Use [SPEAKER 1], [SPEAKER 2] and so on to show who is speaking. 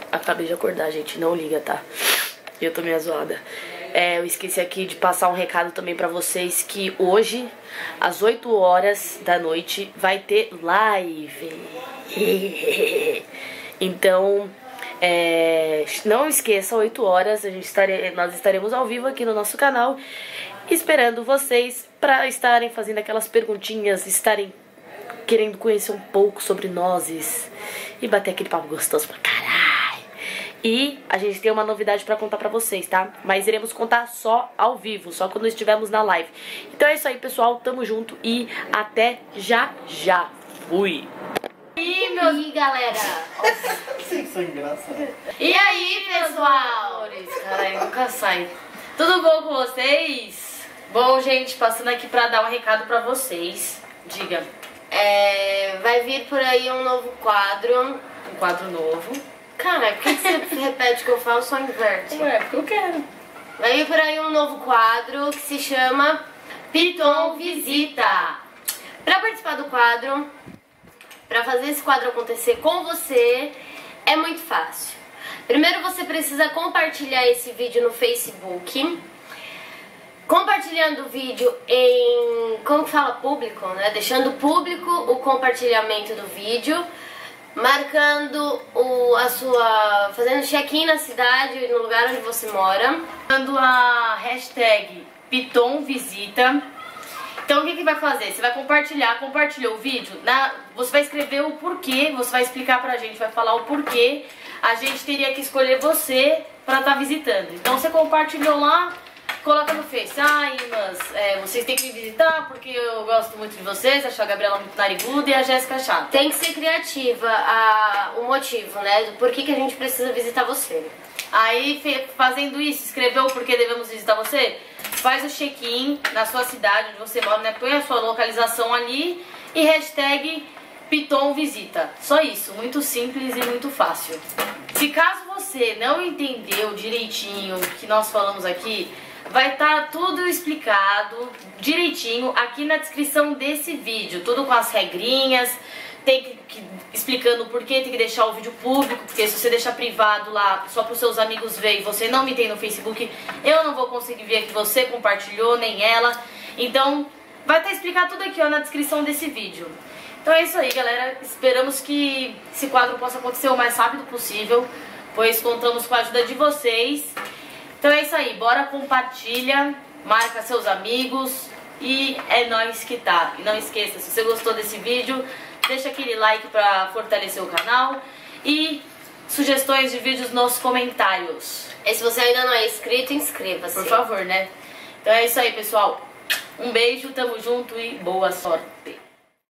[SPEAKER 1] Acabei de acordar, gente, não liga, tá? Eu tô meio zoada. Eu esqueci aqui de passar um recado também pra vocês que hoje, às 8 horas da noite, vai ter live. Então, não esqueça, 8 horas nós estaremos ao vivo aqui no nosso canal, esperando vocês pra estarem fazendo aquelas perguntinhas, estarem querendo conhecer um pouco sobre nós e bater aquele papo gostoso pra caralho. E a gente tem uma novidade pra contar pra vocês, tá? Mas iremos contar só ao vivo, só quando estivermos na live. Então é isso aí, pessoal. Tamo junto e até já já. Fui!
[SPEAKER 2] E aí, galera?
[SPEAKER 3] Isso é engraçado.
[SPEAKER 2] E aí, pessoal?
[SPEAKER 1] Caralho, nunca sai. Tudo bom com vocês? Bom, gente, passando aqui pra dar um recado pra vocês. Diga.
[SPEAKER 2] Vai vir por aí um novo quadro.
[SPEAKER 1] Um quadro novo.
[SPEAKER 2] Cara, por que você repete o que eu falo, só inverte?
[SPEAKER 1] Porque eu quero.
[SPEAKER 2] Vai vir por aí um novo quadro que se chama Piton Visita. Pra participar do quadro, pra fazer esse quadro acontecer com você, é muito fácil. Primeiro você precisa compartilhar esse vídeo no Facebook. Compartilhando o vídeo em, como que fala, público, né? Deixando público o compartilhamento do vídeo, marcando fazendo check-in na cidade, no lugar onde você mora,
[SPEAKER 1] Dando a hashtag Piton Visita. Então o que vai fazer? Você vai compartilhou o vídeo, você vai escrever o porquê, você vai explicar pra gente, vai falar o porquê a gente teria que escolher você pra estar visitando. Então você compartilhou lá, coloca no Face, mas vocês têm que me visitar porque eu gosto muito de vocês, acho a Gabriela muito nariguda e a Jéssica chata.
[SPEAKER 2] Tem que ser criativa o motivo, né? Do porquê que a gente precisa visitar você.
[SPEAKER 1] Aí, fazendo isso, escreveu o porquê devemos visitar você, faz o check-in na sua cidade, onde você mora, né? Põe a sua localização ali e hashtag Piton Visita. Só isso, muito simples e muito fácil. Se caso você não entendeu direitinho o que nós falamos aqui, vai estar tudo explicado direitinho aqui na descrição desse vídeo, tudo com as regrinhas, explicando o porquê tem que deixar o vídeo público, porque se você deixar privado lá só para os seus amigos ver e você não me tem no Facebook, eu não vou conseguir ver que você compartilhou, nem ela. Então vai estar explicado tudo aqui, ó, na descrição desse vídeo. Então é isso aí, galera, esperamos que esse quadro possa acontecer o mais rápido possível, pois contamos com a ajuda de vocês. Então é isso aí, bora, compartilha, marca seus amigos e é nóis que tá. E não esqueça, se você gostou desse vídeo, deixa aquele like pra fortalecer o canal e sugestões de vídeos nos comentários.
[SPEAKER 2] E se você ainda não é inscrito, inscreva-se.
[SPEAKER 1] Por favor, né? Então é isso aí, pessoal. Um beijo, tamo junto e boa sorte.